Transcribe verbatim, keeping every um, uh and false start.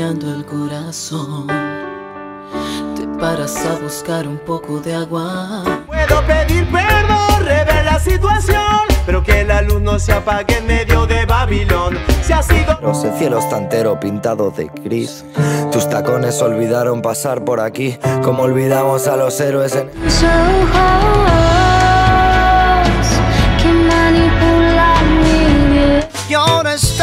fallando el corazón, te paras a buscar un poco de agua. Puedo pedir perdón, rever la situación, pero que la luz no se apague en medio de Babilón. Si ha sido... El cielo está entero pintado de gris. Tus tacones olvidaron pasar por aquí, como olvidamos a los héroes en... Y ahora es